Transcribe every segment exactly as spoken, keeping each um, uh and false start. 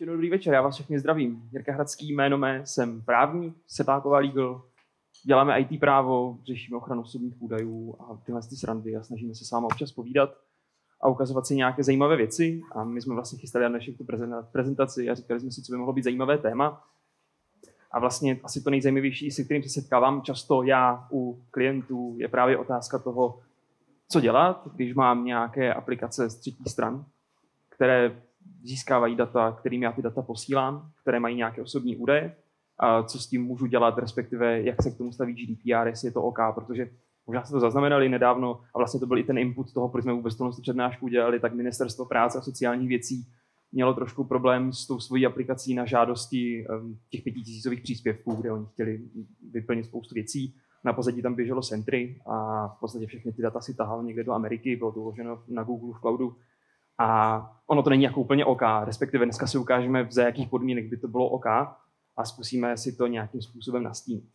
Ještě dobrý večer, já vás všechny zdravím. Jirka Hradský, jméno mé, jsem právník, Sedláková Legal, děláme í té právo, řešíme ochranu osobních údajů a tyhle ty srandy a snažíme se s vámi občas povídat a ukazovat si nějaké zajímavé věci. A my jsme vlastně chystali na dnešek tu prezentaci a říkali jsme si, co by mohlo být zajímavé téma. A vlastně asi to nejzajímavější, se kterým se setkávám často já u klientů, je právě otázka toho, co dělat, když mám nějaké aplikace z třetích stran, které získávají data, kterým já ty data posílám, které mají nějaké osobní údaje, a co s tím můžu dělat, respektive jak se k tomu staví G D P R, jestli je to OK, protože možná jste to zaznamenali nedávno a vlastně to byl i ten input toho, proč jsme vůbec tohle přednášku udělali, tak Ministerstvo práce a sociálních věcí mělo trošku problém s tou svojí aplikací na žádosti těch pětitisícových příspěvků, kde oni chtěli vyplnit spoustu věcí. Na pozadí tam běželo Sentry a v podstatě všechny ty data si tahal někde do Ameriky, bylo to uloženo na Google v cloudu. A ono to není jako úplně OK, respektive dneska si ukážeme, za jakých podmínek by to bylo OK a zkusíme si to nějakým způsobem nastínit.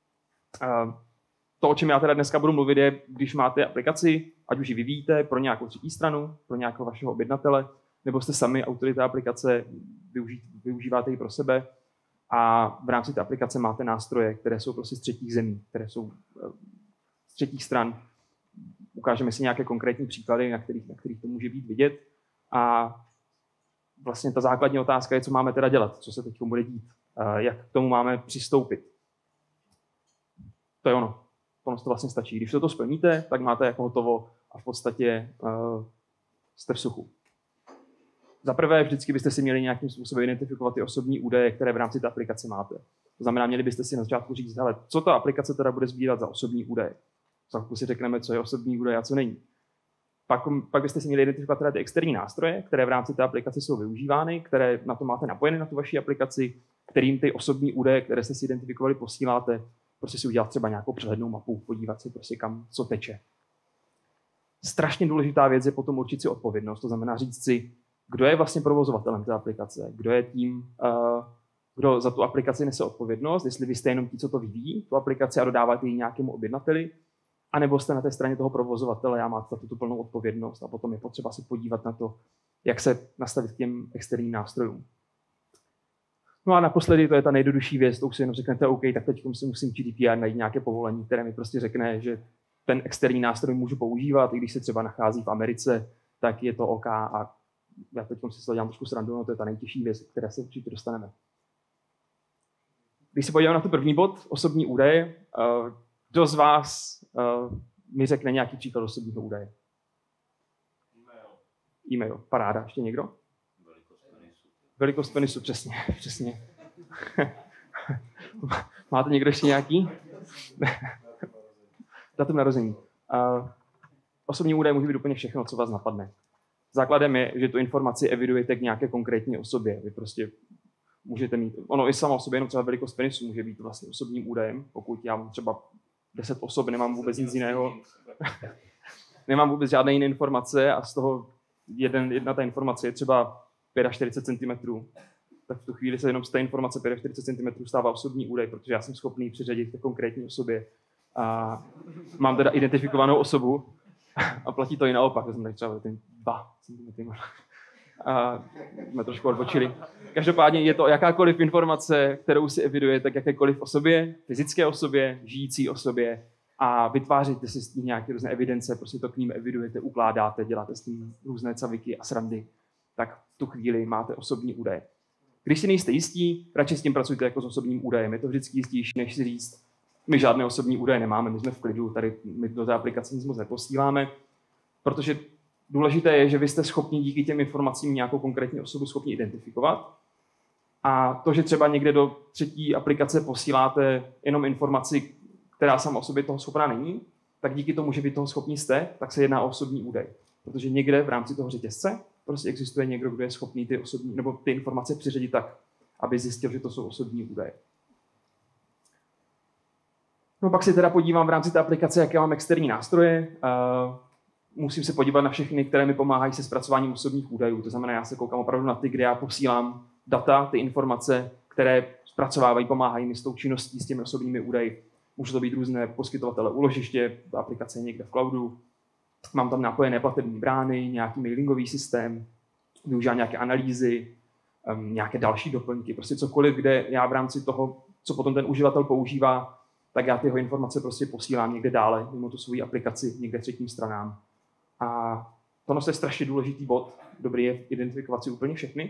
To, o čem já teda dneska budu mluvit, je, když máte aplikaci, ať už ji vyvíjíte pro nějakou třetí stranu, pro nějakého vašeho objednatele, nebo jste sami autory té aplikace, využí, využíváte ji pro sebe a v rámci té aplikace máte nástroje, které jsou prostě z třetích zemí, které jsou z třetích stran. Ukážeme si nějaké konkrétní příklady, na kterých, na kterých to může být vidět. A vlastně ta základní otázka je, co máme teda dělat, co se teď bude dít, jak k tomu máme přistoupit. To je ono. Ono to vlastně stačí. Když to splníte, tak máte jako hotovo a v podstatě uh, jste v suchu. Za prvé, vždycky byste si měli nějakým způsobem identifikovat ty osobní údaje, které v rámci té aplikace máte. To znamená, měli byste si na začátku říct, hele, co ta aplikace teda bude sbírat za osobní údaje. Za chvilku si řekneme, co je osobní údaj a co není. Pak, pak byste si měli identifikovat teda ty externí nástroje, které v rámci té aplikace jsou využívány, které na to máte napojeny na tu vaši aplikaci, kterým ty osobní údaje, které jste si identifikovali, posíláte, prostě si udělat třeba nějakou přehlednou mapu, podívat se prostě kam, co teče. Strašně důležitá věc je potom určit si odpovědnost, to znamená říct si, kdo je vlastně provozovatelem té aplikace, kdo je tím, uh, kdo za tu aplikaci nese odpovědnost, jestli vy jste jenom ti, co to vyvíjí, tu aplikaci a dodáváte ji nějakému objednateli, anebo jste na té straně toho provozovatele a máte za tu plnou odpovědnost a potom je potřeba se podívat na to, jak se nastavit k těm externím nástrojům. No a naposledy to je ta nejjednodušší věc, to už si jenom řeknete, OK, tak teď si musím G D P R najít nějaké povolení, které mi prostě řekne, že ten externí nástroj můžu používat, i když se třeba nachází v Americe, tak je to OK a já teď si to dělám trošku srandu, no to je ta nejtěžší věc, které se určitě dostaneme. Když se podívám na tu první bod, osobní údaje, kdo z vás uh, mi řekne nějaký příklad osobního údaje? E-mail. E-mail, paráda. Ještě někdo? Velikost penisu. Velikost penisu, přesně. přesně. Máte někdo ještě nějaký? Datum narození. Uh, osobní údaje může být úplně všechno, co vás napadne. Základem je, že tu informaci evidujete k nějaké konkrétní osobě. Vy prostě můžete mít, ono i samo o sobě, jenom třeba velikost penisu může být vlastně osobním údajem, pokud já mám třeba deset osob, nemám vůbec nic jiného, nemám vůbec žádné jiné informace a z toho jeden, jedna ta informace je třeba čtyřicet pět centimetrů, tak v tu chvíli se jenom z té informace čtyřicet pět centimetrů stává osobní údaj, protože já jsem schopný přiřadit ke konkrétní osobě a mám teda identifikovanou osobu a platí to i naopak, to jsem třeba ten dva centimetry. A jsme trošku odbočili. Každopádně je to jakákoliv informace, kterou si evidujete k jakékoliv osobě, fyzické osobě, žijící osobě a vytváříte si s tím nějaké různé evidence, prostě to k ním evidujete, ukládáte, děláte s tím různé caviky a srandy, tak v tu chvíli máte osobní údaje. Když si nejste jistí, radši s tím pracujte jako s osobním údajem. Je to vždycky jistější, než si říct, my žádné osobní údaje nemáme, my jsme v klidu, tady my do té aplikace nic moc neposíláme, protože důležité je, že vy jste schopni díky těm informacím nějakou konkrétní osobu schopni identifikovat. A to, že třeba někde do třetí aplikace posíláte jenom informaci, která sama o sobě toho schopná není, tak díky tomu, že vy toho schopni jste, tak se jedná o osobní údaj. Protože někde v rámci toho řetězce prostě existuje někdo, kdo je schopný ty osobní, nebo ty informace přiřadit tak, aby zjistil, že to jsou osobní údaje. No pak si teda podívám v rámci té aplikace, jaké mám externí nástroje. Musím se podívat na všechny, které mi pomáhají se zpracováním osobních údajů. To znamená, já se koukám opravdu na ty, kde já posílám data, ty informace, které zpracovávají, pomáhají mi s tou činností, s těmi osobními údaji. Může to být různé poskytovatele úložiště, ta aplikace je někde v cloudu. Mám tam napojené platební brány, nějaký mailingový systém, využívám nějaké analýzy, um, nějaké další doplňky, prostě cokoliv, kde já v rámci toho, co potom ten uživatel používá, tak já ty jeho informace prostě posílám někde dále, mimo tu svou aplikaci, někde třetím stranám. A tohle je strašně důležitý bod, dobrý je identifikovat si úplně všechny.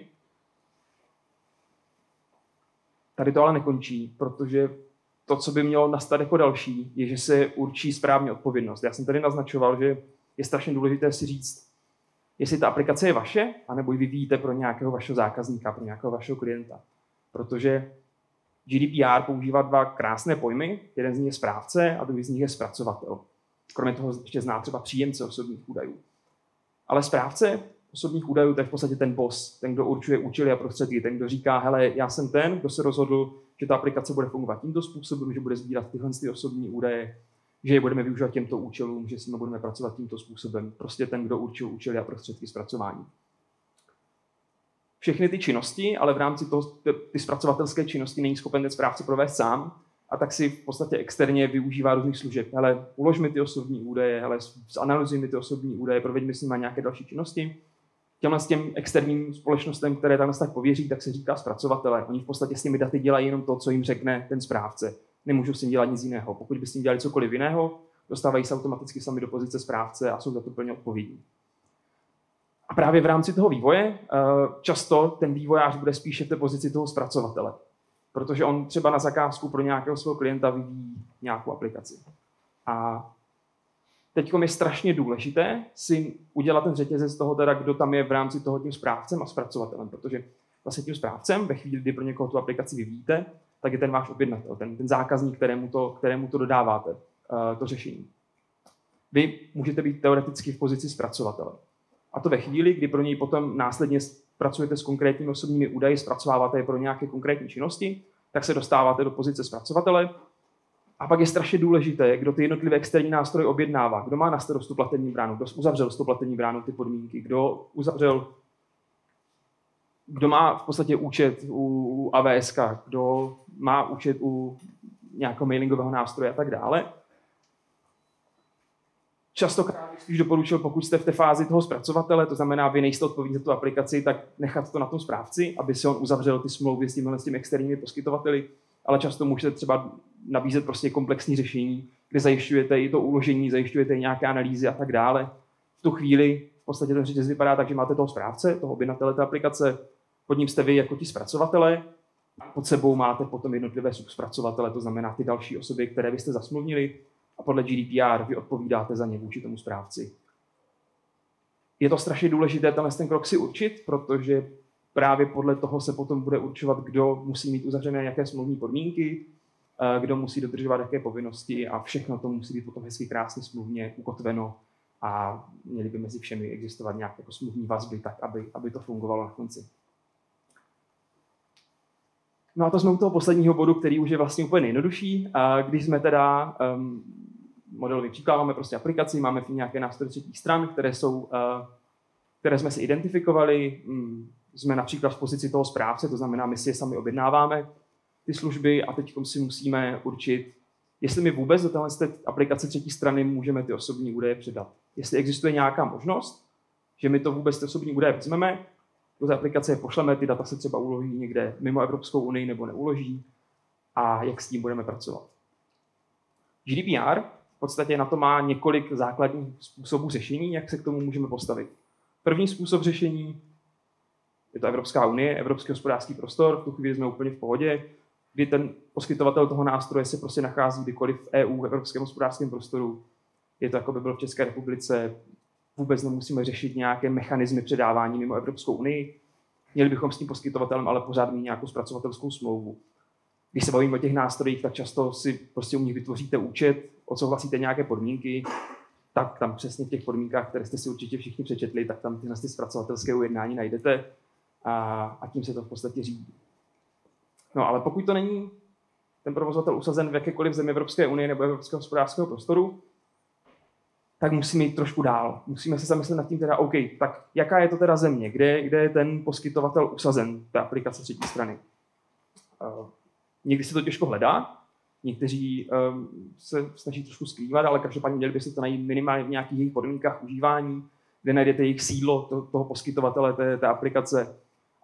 Tady to ale nekončí, protože to, co by mělo nastat jako další, je, že se určí správně odpovědnost. Já jsem tady naznačoval, že je strašně důležité si říct, jestli ta aplikace je vaše, anebo ji vyvíjíte pro nějakého vašeho zákazníka, pro nějakého vašeho klienta. Protože G D P R používá dva krásné pojmy, jeden z nich je správce a druhý z nich je zpracovatel. Kromě toho ještě zná třeba příjemce osobních údajů. Ale správce osobních údajů, to je v podstatě ten boss, ten, kdo určuje účely a prostředky, ten, kdo říká, hele, já jsem ten, kdo se rozhodl, že ta aplikace bude fungovat tímto způsobem, že bude sbírat tyhle ty osobní údaje, že je budeme využívat těmto účelům, že s nimi budeme pracovat tímto způsobem. Prostě ten, kdo určuje účely a prostředky zpracování. Všechny ty činnosti, ale v rámci toho, ty zpracovatelské činnosti není schopen ten správce provést sám, a tak si v podstatě externě využívá různých služeb. Hele, ulož mi ty osobní údaje, hele, zanalyzuj mi ty osobní údaje, proveď mi s nimi nějaké další činnosti. Těmhle s těm externím společnostem, které tam tak pověří, tak se říká zpracovatele. Oni v podstatě s těmi daty dělají jenom to, co jim řekne ten správce. Nemůžou s tím dělat nic jiného. Pokud by s tím dělali cokoliv jiného, dostávají se automaticky sami do pozice správce a jsou za to plně odpovědní. A právě v rámci toho vývoje často ten vývojář bude spíše v té pozici toho zpracovatele. Protože on třeba na zakázku pro nějakého svého klienta vyvíjí nějakou aplikaci. A teď je strašně důležité si udělat ten řetězec toho, teda, kdo tam je v rámci toho tím správcem a zpracovatelem. Protože vlastně tím správcem, ve chvíli, kdy pro někoho tu aplikaci vyvíjíte, tak je ten váš objednatel, ten, ten zákazník, kterému to, kterému to dodáváte, uh, to řešení. Vy můžete být teoreticky v pozici zpracovatele. A to ve chvíli, kdy pro něj potom následně pracujete s konkrétními osobními údaji, zpracováváte je pro nějaké konkrétní činnosti, tak se dostáváte do pozice zpracovatele. A pak je strašně důležité, kdo ty jednotlivé externí nástroje objednává, kdo má na starost tu platební bránu, kdo uzavřel s tou platební bránou ty podmínky, kdo uzavřel, kdo má v podstatě účet u A W S ka, kdo má účet u nějakého mailingového nástroje a tak dále. Častokrát bych spíš doporučil, pokud jste v té fázi toho zpracovatele, to znamená, vy nejste odpovědní za tu aplikaci, tak nechat to na tom správci, aby si on uzavřel ty smlouvy s těmi, s těmi externími poskytovateli, ale často můžete třeba nabízet prostě komplexní řešení, kde zajišťujete i to uložení, zajišťujete i nějaké analýzy a tak dále. V tu chvíli v podstatě ten řetězec vypadá tak, že máte toho správce, toho objednatele té aplikace, pod ním jste vy jako ti zpracovatele, a pod sebou máte potom jednotlivé subzpracovatele, to znamená ty další osoby, které byste zasmluvnili, a podle G D P R vy odpovídáte za ně vůči tomu správci. Je to strašně důležité tenhle ten krok si určit, protože právě podle toho se potom bude určovat, kdo musí mít uzavřené jaké smluvní podmínky, kdo musí dodržovat jaké povinnosti a všechno to musí být potom hezky krásně smluvně ukotveno a měly by mezi všemi existovat nějaké jako smluvní vazby, tak aby, aby to fungovalo na konci. No a to jsme u toho posledního bodu, který už je vlastně úplně nejjednodušší. Když jsme teda um, modelově příklad, máme prostě aplikaci, máme v ní nějaké nástroje třetích stran, které, jsou, uh, které jsme si identifikovali. Um, jsme například v pozici toho správce, to znamená, my si je sami objednáváme, ty služby, a teď si musíme určit, jestli my vůbec do téhle aplikace třetí strany můžeme ty osobní údaje předat. Jestli existuje nějaká možnost, že my to vůbec ty osobní údaje vezmeme, do té aplikace je pošleme, ty data se třeba uloží někde mimo Evropskou unii nebo neuloží a jak s tím budeme pracovat. G D P R v podstatě na to má několik základních způsobů řešení, jak se k tomu můžeme postavit. První způsob řešení je to Evropská unie, Evropský hospodářský prostor, v tu chvíli jsme úplně v pohodě, kdy ten poskytovatel toho nástroje se prostě nachází kdykoliv v E U, v Evropském hospodářském prostoru. Je to, jako by bylo v České republice, vůbec nemusíme řešit nějaké mechanismy předávání mimo Evropskou unii. Měli bychom s tím poskytovatelem ale pořád mít nějakou zpracovatelskou smlouvu. Když se bavíme o těch nástrojích, tak často si prostě u nich vytvoříte účet, odsouhlasíte nějaké podmínky, tak tam přesně v těch podmínkách, které jste si určitě všichni přečetli, tak tam tyhle ty zpracovatelské ujednání najdete a, a tím se to v podstatě řídí. No ale pokud to není ten provozovatel usazen v jakékoliv zemi Evropské unie nebo Evropského hospodářského prostoru, tak musíme jít trošku dál. Musíme se zamyslet nad tím teda, OK, tak jaká je to teda země, kde, kde je ten poskytovatel usazen, ta aplikace třetí strany. Uh, někdy se to těžko hledá, někteří um, se snaží trošku skrývat, ale každopádně měli by se to najít minimálně v nějakých jejich podmínkách užívání, kde najdete jejich sídlo to, toho poskytovatele té, té aplikace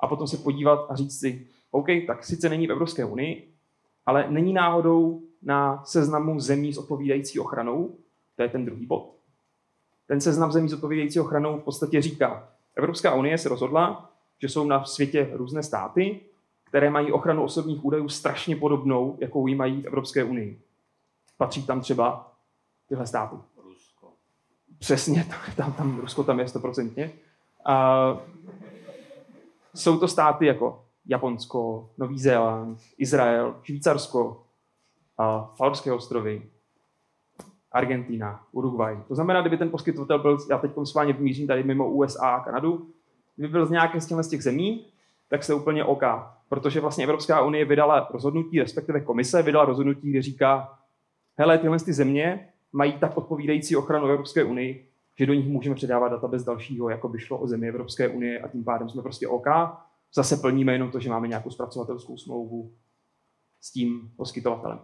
a potom se podívat a říct si, OK, tak sice není v Evropské unii, ale není náhodou na seznamu zemí s odpovídající ochranou, to je ten druhý bod. Ten seznam zemí s odpovídající ochranou v podstatě říká, Evropská unie se rozhodla, že jsou na světě různé státy, které mají ochranu osobních údajů strašně podobnou, jakou ji mají v Evropské unii. Patří tam třeba tyhle státy. Rusko. Přesně, tam, tam Rusko tam je stoprocentně. A jsou to státy jako Japonsko, Nový Zéland, Izrael, Švýcarsko, a Falorské ostrovy, Argentina, Uruguay. To znamená, kdyby ten poskytovatel byl, já teď s vámi vymířím tady mimo U S A a Kanadu, kdyby byl z nějaké z těch zemí, tak se úplně OK. Protože vlastně Evropská unie vydala rozhodnutí, respektive komise vydala rozhodnutí, kde říká, hele, tyhle ty země mají tak odpovídající ochranu Evropské unii, že do nich můžeme předávat data bez dalšího, jako by šlo o zemi Evropské unie a tím pádem jsme prostě OK. Zase plníme jenom to, že máme nějakou zpracovatelskou smlouvu s tím poskytovatelem.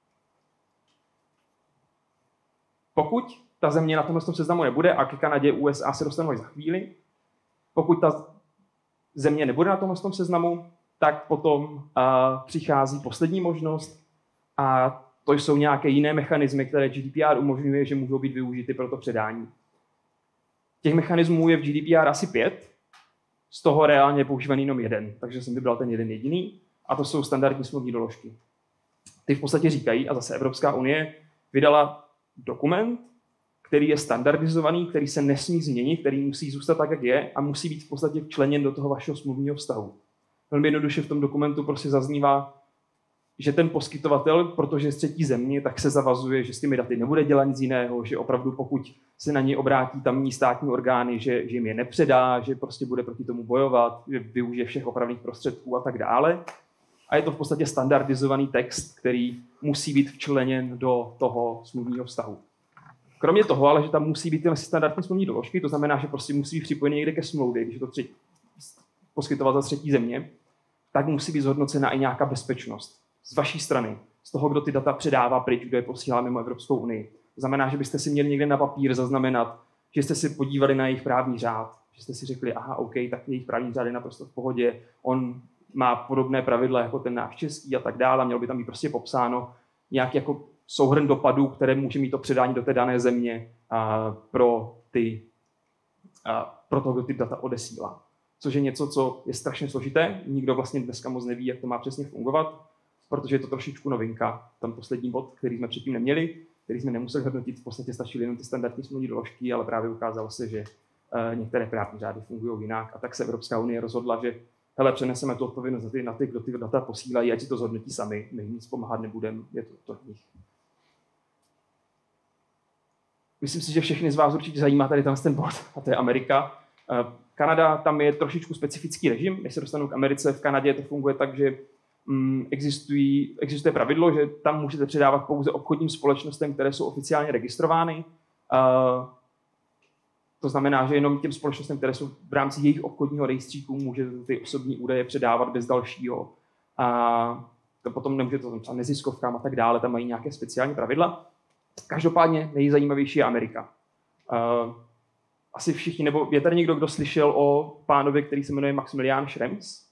Pokud ta země na tomhle seznamu nebude, a k Kanadě, U S A se dostanou za chvíli, pokud ta země nebude na tomhle seznamu, tak potom uh, přichází poslední možnost a to jsou nějaké jiné mechanismy, které G D P R umožňuje, že můžou být využity pro to předání. Těch mechanismů je v G D P R asi pět, z toho reálně je používaný jenom jeden, takže jsem vybral ten jeden jediný a to jsou standardní smluvní doložky. Ty v podstatě říkají, a zase Evropská unie vydala dokument, který je standardizovaný, který se nesmí změnit, který musí zůstat tak, jak je a musí být v podstatě včleněn do toho vašeho smluvního vztahu. Velmi jednoduše v tom dokumentu prostě zaznívá, že ten poskytovatel, protože je z třetí země, tak se zavazuje, že s těmi daty nebude dělat nic jiného, že opravdu pokud se na ně obrátí tamní státní orgány, že, že jim je nepředá, že prostě bude proti tomu bojovat, že využije všech opravných prostředků a tak dále. A je to v podstatě standardizovaný text, který musí být včleněn do toho smluvního vztahu. Kromě toho, ale že tam musí být ty standardní smluvní doložky, to znamená, že prostě musí být připojený někde ke smlouvě, když je to třetí, poskytovatel třetí země, tak musí být zhodnocena i nějaká bezpečnost z vaší strany, z toho, kdo ty data předává pryč, kdo je posílá mimo Evropskou unii. To znamená, že byste si měli někde na papír zaznamenat, že jste si podívali na jejich právní řád, že jste si řekli, aha, OK, tak jejich právní řád je naprosto v pohodě, on má podobné pravidla jako ten náš český a tak dále, mělo by tam být prostě popsáno nějak jako souhrn dopadů, které může mít to předání do té dané země a, pro, ty, a, pro toho, kdo ty data odesílá. Což je něco, co je strašně složité, nikdo vlastně dneska moc neví, jak to má přesně fungovat, protože je to trošičku novinka, tam poslední bod, který jsme předtím neměli, který jsme nemuseli hodnotit, v podstatě stačily jenom ty standardní smluvní doložky, ale právě ukázalo se, že uh, některé právní řády fungují jinak a tak se Evropská unie rozhodla, že hele, přeneseme tu odpovědnost na ty, na ty, kdo ty data posílají, ať si to zhodnotí sami, my nic pomáhat nebudeme, je to to nich. Myslím si, že všechny z vás určitě zajímá tady ten bod, a to je Amerika. Uh, Kanada, tam je trošičku specifický režim, než se dostanu k Americe, v Kanadě to funguje tak, že Existují, existuje pravidlo, že tam můžete předávat pouze obchodním společnostem, které jsou oficiálně registrovány. Uh, to znamená, že jenom těm společnostem, které jsou v rámci jejich obchodního rejstříku, můžete ty osobní údaje předávat bez dalšího. A to potom nemůžete to třeba neziskovkám a tak dále, tam mají nějaké speciální pravidla. Každopádně nejzajímavější je Amerika. Uh, asi všichni, nebo je tady někdo, kdo slyšel o pánovi, který se jmenuje Maximilian Schrems?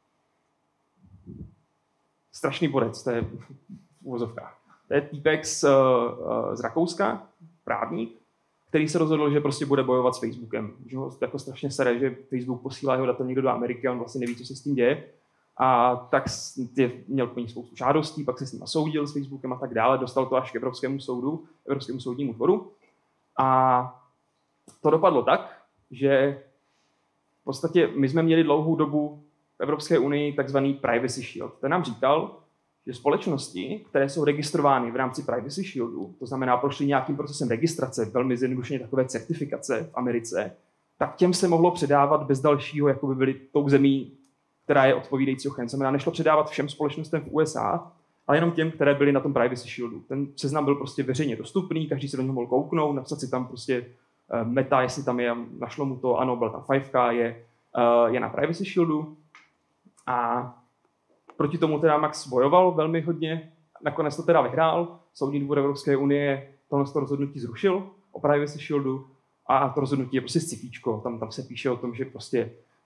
Strašný borec, to je v uvozovkách. To je týpek z, z Rakouska, právník, který se rozhodl, že prostě bude bojovat s Facebookem. Že ho jako strašně sere, že Facebook posílá jeho data někdo do Ameriky a on vlastně neví, co se s tím děje. A tak je, měl po ní spoustu žádostí, pak se s ním soudil s Facebookem a tak dále, dostal to až k Evropskému soudu, Evropskému soudnímu dvoru. A to dopadlo tak, že v podstatě my jsme měli dlouhou dobu v Evropské unii takzvaný Privacy Shield. Ten nám říkal, že společnosti, které jsou registrovány v rámci Privacy Shieldu, to znamená prošly nějakým procesem registrace, velmi zjednodušeně takové certifikace v Americe, tak těm se mohlo předávat bez dalšího, jako by byly tou zemí, která je odpovídající ochrany. Znamená, nešlo předávat všem společnostem v U S A, ale jenom těm, které byly na tom Privacy Shieldu. Ten seznam byl prostě veřejně dostupný, každý se do něho mohl kouknout, napsat si tam prostě uh, meta, jestli tam je, našlo mu to, ano, byla tam fivka, je, uh, je na Privacy Shieldu. A proti tomu teda Max bojoval velmi hodně, nakonec to teda vyhrál, Soudní dvůr Evropské unie tohle rozhodnutí zrušil o Privacy Shieldu a to rozhodnutí je prostě scifíčko, tam, tam se píše o tom, že prostě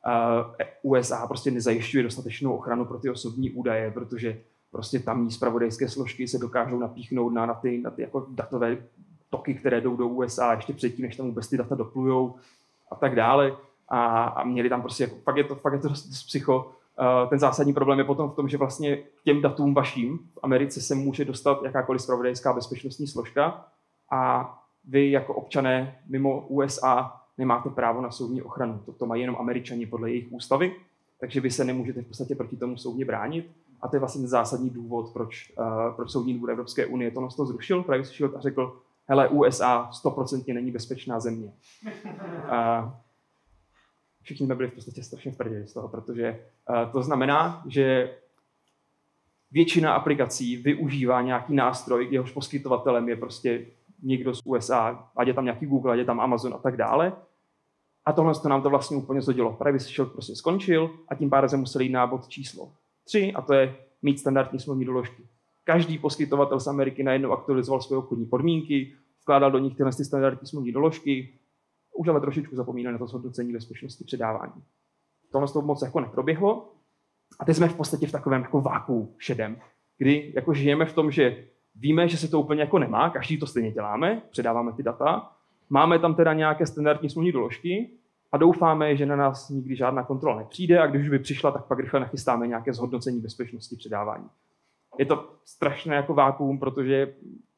U S A prostě nezajišťuje dostatečnou ochranu pro ty osobní údaje, protože prostě tamní zpravodajské složky se dokážou napíchnout na, na ty, na ty jako datové toky, které jdou do U S A ještě předtím, než tam vůbec ty data doplujou a tak dále. A, a měli tam prostě, jako, fakt je to, fakt je to dost, dost psycho. Uh, ten zásadní problém je potom v tom, že vlastně k těm datům vaším v Americe se může dostat jakákoliv zpravodajská bezpečnostní složka a vy jako občané mimo U S A nemáte právo na soudní ochranu. To, to mají jenom Američani podle jejich ústavy, takže vy se nemůžete v podstatě proti tomu soudně bránit. A to je vlastně zásadní důvod, proč, uh, proč Soudní dvůr Evropské unie to, to zrušil, Privacy Shield, a řekl, hele, U S A stoprocentně není bezpečná země. Uh, všichni jsme byli v podstatě strašně v prdeli z toho, protože uh, to znamená, že většina aplikací využívá nějaký nástroj, jehož poskytovatelem je prostě někdo z U S A, ať je tam nějaký Google, ať je tam Amazon a tak dále. A tohle to nám to vlastně úplně zhodilo. Privacy Shield prostě skončil a tím pádem jsme museli jít na bod číslo tři, a to je mít standardní smluvní doložky. Každý poskytovatel z Ameriky najednou aktualizoval svoje obchodní podmínky, vkládal do nich tyhle standardní smluvní doložky, už ale trošičku zapomínali na to zhodnocení bezpečnosti předávání. Tohle to moc jako neproběhlo a teď jsme v podstatě v takovém jako váku šedem, kdy jako žijeme v tom, že víme, že se to úplně jako nemá, každý to stejně děláme, předáváme ty data, máme tam teda nějaké standardní smluvní doložky a doufáme, že na nás nikdy žádná kontrola nepřijde a když už by přišla, tak pak rychle nachystáme nějaké zhodnocení bezpečnosti předávání. Je to strašné jako vákuum, protože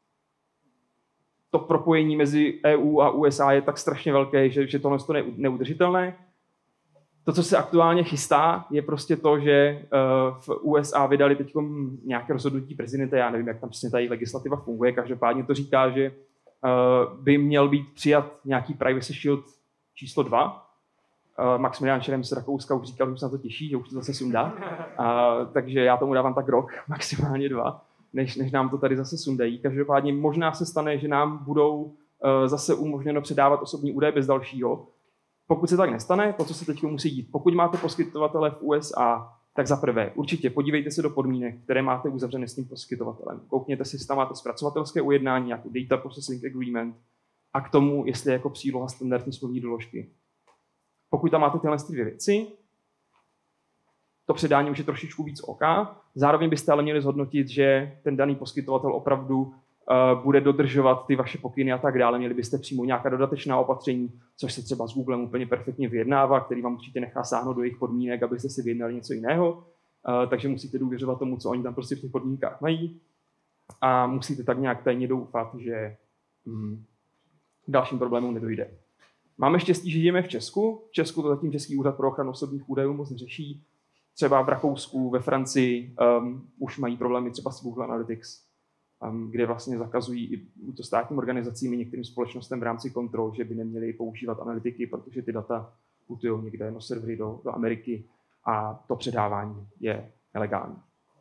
to propojení mezi E U a U S A je tak strašně velké, že, že tohle je neudržitelné. To, co se aktuálně chystá, je prostě to, že v U S A vydali teď nějaké rozhodnutí prezidenta, já nevím, jak tam přesně ta legislativa funguje, každopádně to říká, že by měl být přijat nějaký Privacy Shield číslo dva. Maximilian Schrems z Rakouska už říkal, že se na to těší, že už to zase sundá. Takže já tomu dávám tak rok, maximálně dva, než, než nám to tady zase sundají. Každopádně možná se stane, že nám budou zase umožněno předávat osobní údaje bez dalšího. Pokud se tak nestane, to, co se teď musí dít, pokud máte poskytovatele v U S A, tak za prvé určitě podívejte se do podmínek, které máte uzavřené s tím poskytovatelem. Koukněte si, tam máte zpracovatelské ujednání, jako Data Processing Agreement, a k tomu, jestli je jako příloha standardní smluvní doložky. Pokud tam máte tyhle dvě věci, to předání už je trošičku víc oka. Zároveň byste ale měli zhodnotit, že ten daný poskytovatel opravdu uh, bude dodržovat ty vaše pokyny a tak dále. Měli byste přijmout nějaká dodatečná opatření, což se třeba s Googlem úplně perfektně vyjednává, který vám určitě nechá sáhnout do jejich podmínek, abyste si vyjednali něco jiného. Uh, takže musíte důvěřovat tomu, co oni tam prostě v těch podmínkách mají. A musíte tak nějak tajně doufat, že hm, dalším problémům nedojde. Máme štěstí, že žijeme v Česku. V Česku to zatím Český úřad pro ochranu osobních údajů moc neřeší. Třeba v Rakousku, ve Francii um, už mají problémy třeba s Google Analytics, um, kde vlastně zakazují i to státním organizacím i některým společnostem v rámci kontrol, že by neměli používat analytiky, protože ty data putují někde na servery do, do Ameriky a to předávání je nelegální.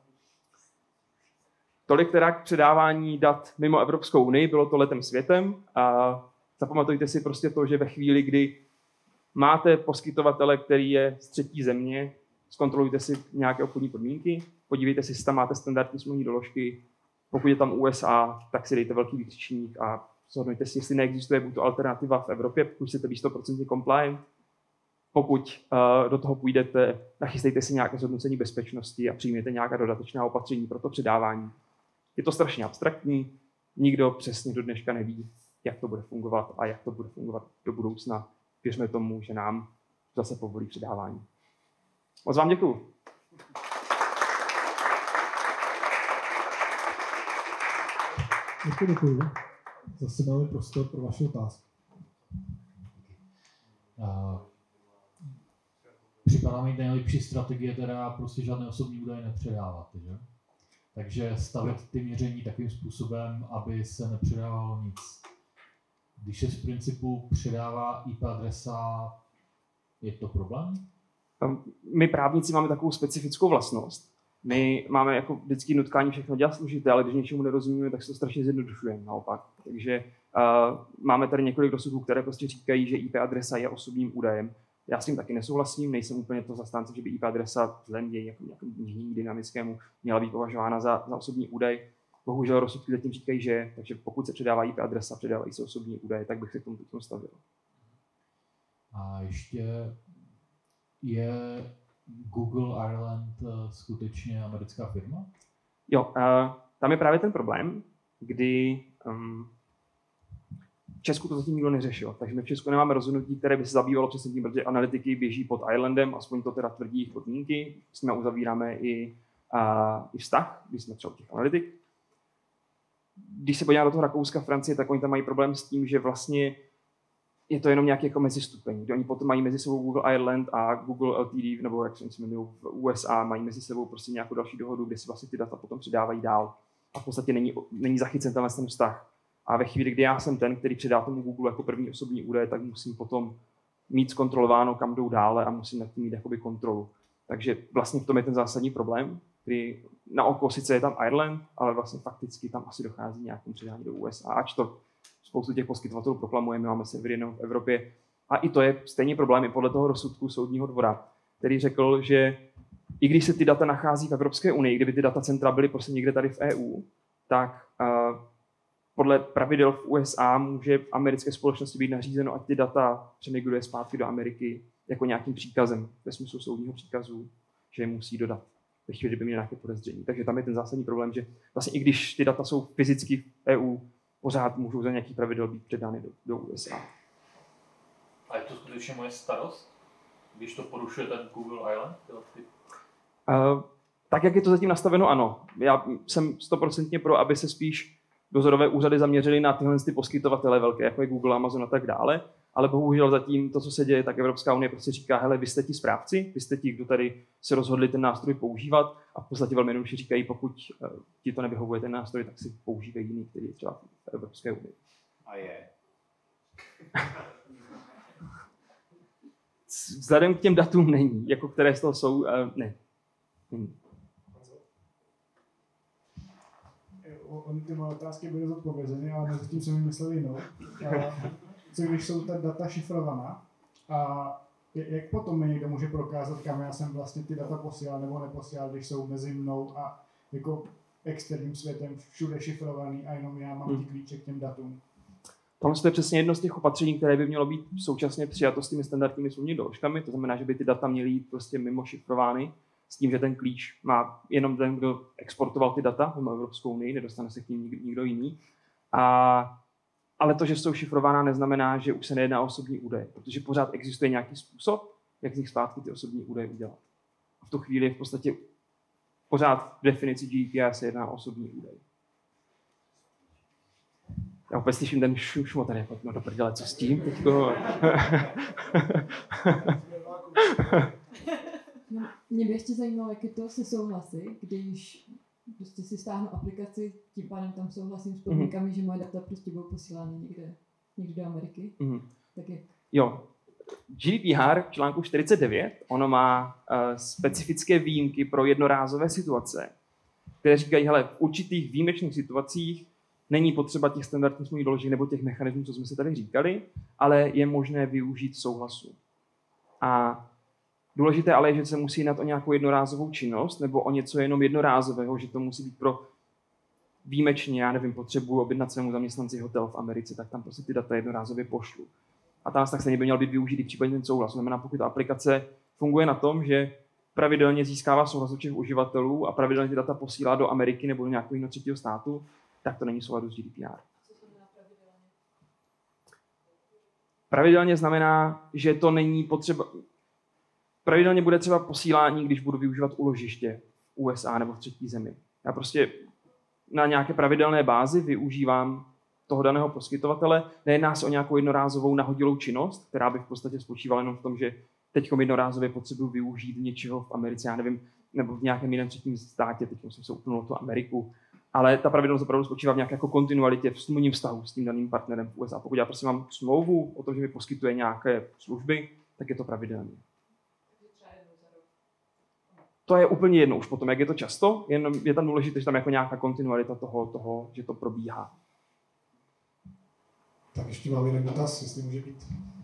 Tolik teda k předávání dat mimo Evropskou unii, bylo to letem světem. A zapamatujte si prostě to, že ve chvíli, kdy máte poskytovatele, který je z třetí země, zkontrolujte si nějaké obchodní podmínky, podívejte si, jestli tam máte standardní smluvní doložky, pokud je tam U S A, tak si dejte velký výkřičník a zhodnojte si, jestli neexistuje buď to alternativa v Evropě, pokud chcete být sto procent compliant. Pokud uh, do toho půjdete, nachystejte si nějaké zhodnocení bezpečnosti a přijměte nějaká dodatečná opatření pro to předávání. Je to strašně abstraktní, nikdo přesně do dneška neví, jak to bude fungovat a jak to bude fungovat do budoucna. Věřme tomu, že nám zase povolí předávání. Moc vám děkuju. Děkuji, děkuji. Zase máme prostor pro vaše otázky. Uh, připadá mi nejlepší strategie teda prostě žádné osobní údaje nepředávat, že? Takže stavit ty měření takovým způsobem, aby se nepředávalo nic. Když se z principu předává I P adresa, je to problém? My právníci máme takovou specifickou vlastnost. My máme jako vždycky nutkání všechno dělat složité, ale když něčemu nerozumíme, tak se to strašně zjednodušujeme naopak. Takže uh, máme tady několik rozsudků, které prostě říkají, že I P adresa je osobním údajem. Já s tím taky nesouhlasím, nejsem úplně to zastánce, že by I P adresa vzhledem její jako nějakému dynamickému měla být považována za, za osobní údaj. Bohužel rozsudky zatím říkají, že, takže pokud se předává I P adresa, předávají se osobní údaje, tak bych se k tomu teď stavil. A ještě Je Google Ireland skutečně americká firma? Jo, uh, tam je právě ten problém, kdy um, v Česku to zatím nikdo neřešil, takže my v Česku nemáme rozhodnutí, které by se zabývalo přesně tím, protože analytiky běží pod Irelandem, aspoň to teda tvrdí jejich podmínky, s nimi uzavíráme i, uh, i vztah, když jsme třeba těch analytik. Když se podíváme do toho Rakouska, Francie, tak oni tam mají problém s tím, že vlastně je to jenom nějaký jako mezistupeň, kdy oni potom mají mezi sebou Google Ireland a Google L T D, nebo jak se jmenují v U S A, mají mezi sebou prostě nějakou další dohodu, kde si vlastně ty data potom předávají dál. A v podstatě není, není zachycen tenhle ten vztah. A ve chvíli, kdy já jsem ten, který předá tomu Google jako první osobní údaje, tak musím potom mít zkontrolováno, kam jdou dále a musím nad tím mít jakoby kontrolu. Takže vlastně v tom je ten zásadní problém, kdy na oko sice je tam Ireland, ale vlastně fakticky tam asi dochází nějakým předání do U S A, ač to spoustu těch poskytovatelů proklamuje, my máme servery jenom v Evropě. A i to je stejný problém i podle toho rozsudku soudního dvora, který řekl, že i když se ty data nachází v Evropské unii, kdyby ty datacentra byly prostě někde tady v E U, tak uh, podle pravidel v U S A může v americké společnosti být nařízeno, ať ty data přemigruje zpátky do Ameriky jako nějakým příkazem, ve smyslu soudního příkazu, že je musí dodat ve chvíli, kdyby měl nějaké podezření. Takže tam je ten zásadní problém, že vlastně i když ty data jsou fyzicky v E U, pořád můžou za nějakých pravidel být předány do, do U S A. A je to skutečně moje starost, když to porušuje ten Google Island? Ty... Uh, tak, jak je to zatím nastaveno, ano. Já jsem stoprocentně pro, aby se spíš dozorové úřady zaměřily na tyhle ty poskytovatele velké, jako je Google, Amazon a tak dále, ale bohužel zatím to, co se děje, tak Evropská unie prostě říká, hele, vy jste ti správci, vy jste ti, kdo tady se rozhodli ten nástroj používat a v podstatě velmi jednoduše říkají, pokud uh, ti to nevyhovuje ten nástroj, tak si používej jiný, který je třeba v Evropské unii. A je. Vzhledem k těm datům není, jako které z toho jsou, uh, ne. Není. Ony ty moje otázky byly zodpovězeny, ale mezi tím jsem mi myslel jinou. Co když jsou ta data šifrovaná a jak potom mi někdo může prokázat, kam já jsem vlastně ty data posílal nebo neposílal, když jsou mezi mnou a jako externím světem všude šifrovaný a jenom já mám ty klíče k těm datům? Tohle je přesně jedno z těch opatření, které by mělo být současně přijato s těmi standardními smluvními doložkami, to znamená, že by ty data měly jít prostě mimo šifrovány, s tím, že ten klíč má jenom ten, kdo exportoval ty data mimo Evropskou unii, nedostane se k ním nikdo jiný. A, ale to, že jsou šifrovaná, neznamená, že už se nejedná o osobní údaje, protože pořád existuje nějaký způsob, jak z nich zpátky ty osobní údaje udělat. A v tu chvíli je v podstatě pořád v definici G D P R se jedná o osobní údaje. Já opět slyším ten šušmo tady, jako, no do prdele, co s tím teďko? No, mě by ještě zajímalo, jak je to se souhlasy, když prostě si stáhnu aplikaci, tím pádem tam souhlasím s podmínkami, mm-hmm. že moje data prostě budou posílány někde, někde do Ameriky. Mm-hmm. Tak jak? Jo. G D P R v článku čtyřicet devět, ono má uh, specifické výjimky pro jednorázové situace, které říkají, hele, v určitých výjimečných situacích není potřeba těch standardních smluvních doložek nebo těch mechanismů, co jsme si tady říkali, ale je možné využít souhlasu. A důležité ale je, že se musí jednat o nějakou jednorázovou činnost nebo o něco jenom jednorázového, že to musí být pro výjimečně, já nevím, potřebuji objednat svému zaměstnanci hotel v Americe, tak tam prostě ty data jednorázově pošlu. A tam tak stejně by měl být využít i případně ten souhlas. To znamená, pokud ta aplikace funguje na tom, že pravidelně získává souhlas od těch uživatelů a pravidelně ty data posílá do Ameriky nebo do nějakého jiného třetího státu, tak to není v souladu s G D P R. Co znamená pravidelně? Pravidelně znamená, že to není potřeba. Pravidelně bude třeba posílání, když budu využívat úložiště v U S A nebo v třetí zemi. Já prostě na nějaké pravidelné bázi využívám toho daného poskytovatele. Nejedná se o nějakou jednorázovou nahodilou činnost, která by v podstatě spočívala jenom v tom, že teď jednorázově potřebuji využít něčeho v Americe, já nevím, nebo v nějakém jiném třetím státě, teď jsem se upnul tu Ameriku. Ale ta pravidelnost opravdu spočívá v nějaké jako kontinualitě v smluvním vztahu s tím daným partnerem v U S A. Pokud já prostě mám smlouvu o tom, že mi poskytuje nějaké služby, tak je to pravidelně. To je úplně jedno už potom, jak je to často, jenom je tam důležité, že tam jako nějaká kontinualita toho, toho, že to probíhá. Tak ještě mám jeden dotaz, jestli může být.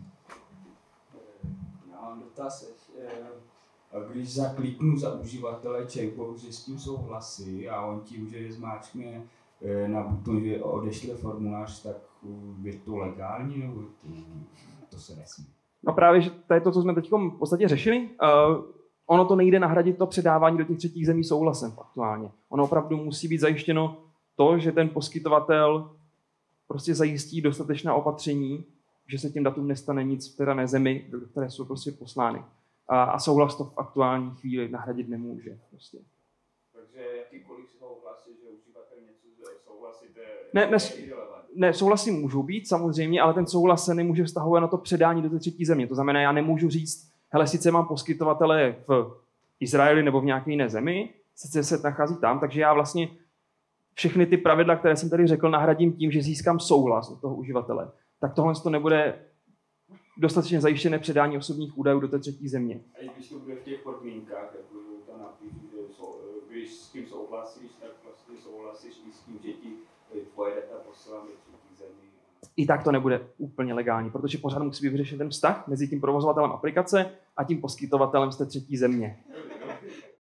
Já mám dotaz. Když zakliknu za uživatele checkbox, že s tím souhlasí a on ti už zmáčkne na buton, že odešle formulář, tak je to legální nebo to, to se nesmí? No právě, že to je to, co jsme teď v podstatě řešili. Uh, ono to nejde nahradit to předávání do těch třetích zemí souhlasem aktuálně. Ono opravdu musí být zajištěno to, že ten poskytovatel prostě zajistí dostatečná opatření, že se tím datům nestane nic v té dané zemi, do které jsou prostě poslány. A, a souhlas to v aktuální chvíli nahradit nemůže. Prostě. Takže jakýkoliv souhlasí, že uživatel něco souhlasí, to je ne, ne, ne, souhlasy můžou být samozřejmě, ale ten souhlas se nemůže vztahovat na to předání do té třetí země. To znamená, já nemůžu říct, hele, sice mám poskytovatele v Izraeli nebo v nějaké jiné zemi, sice se nachází tam, takže já vlastně všechny ty pravidla, které jsem tady řekl, nahradím tím, že získám souhlas od toho uživatele. Tak tohle to nebude dostatečně zajištěné předání osobních údajů do té třetí země. A i když to bude v těch podmínkách, jako to napíšu, že sou, když s tím souhlasíš, tak vlastně souhlasíš i s tím, že ti tvoje data posílám do třetí zemí. I tak to nebude úplně legální, protože pořád musí být vyřešen ten vztah mezi tím provozovatelem aplikace a tím poskytovatelem z té třetí země.